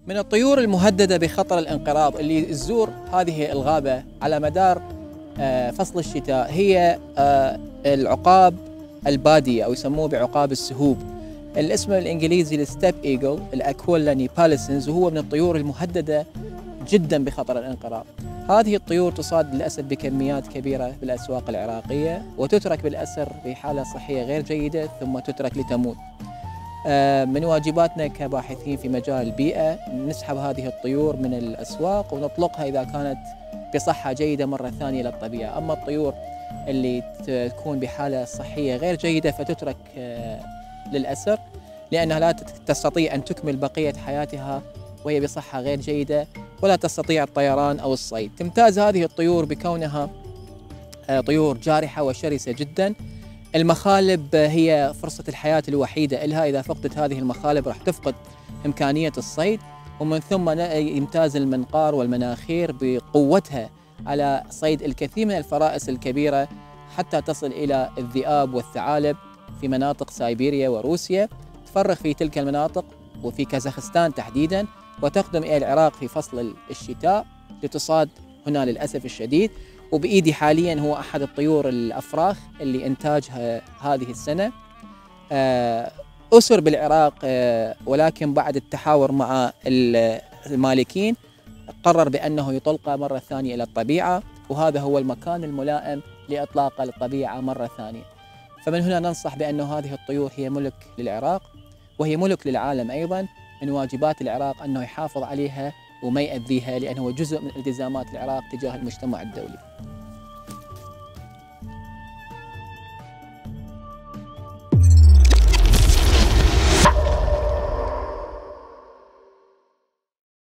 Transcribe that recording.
من الطيور المهددة بخطر الانقراض اللي تزور هذه الغابة على مدار فصل الشتاء هي العقاب البادية أو يسموه بعقاب السهوب. الاسم الإنجليزي الستيب إيجل الأكولا نيباليسنز، وهو من الطيور المهددة جدا بخطر الانقراض. هذه الطيور تصاد للأسف بكميات كبيرة بالأسواق العراقية وتترك بالأسر في حالة صحية غير جيدة ثم تترك لتموت. من واجباتنا كباحثين في مجال البيئة نسحب هذه الطيور من الأسواق ونطلقها إذا كانت بصحة جيدة مرة ثانية للطبيعة. أما الطيور اللي تكون بحالة صحية غير جيدة فتترك للأسر لأنها لا تستطيع أن تكمل بقية حياتها وهي بصحة غير جيدة ولا تستطيع الطيران أو الصيد. تمتاز هذه الطيور بكونها طيور جارحة وشرسة جدا. المخالب هي فرصة الحياة الوحيدة لها، إذا فقدت هذه المخالب راح تفقد إمكانية الصيد. ومن ثم يمتاز المنقار والمناخير بقوتها على صيد الكثير من الفرائس الكبيرة حتى تصل إلى الذئاب والثعالب في مناطق سيبيريا وروسيا، تفرغ في تلك المناطق وفي كازاخستان تحديدا، وتقدم إلى العراق في فصل الشتاء لتصاد هنا للأسف الشديد. وبإيدي حاليا هو أحد الطيور الأفراخ اللي إنتاجها هذه السنة أسر بالعراق، ولكن بعد التحاور مع المالكين قرر بأنه يطلق مرة ثانية إلى الطبيعة، وهذا هو المكان الملائم لإطلاقه للطبيعة مرة ثانية. فمن هنا ننصح بأن هذه الطيور هي ملك للعراق وهي ملك للعالم أيضا. من واجبات العراق أنه يحافظ عليها وما يأذيها، لأنه هو جزء من التزامات العراق تجاه المجتمع الدولي.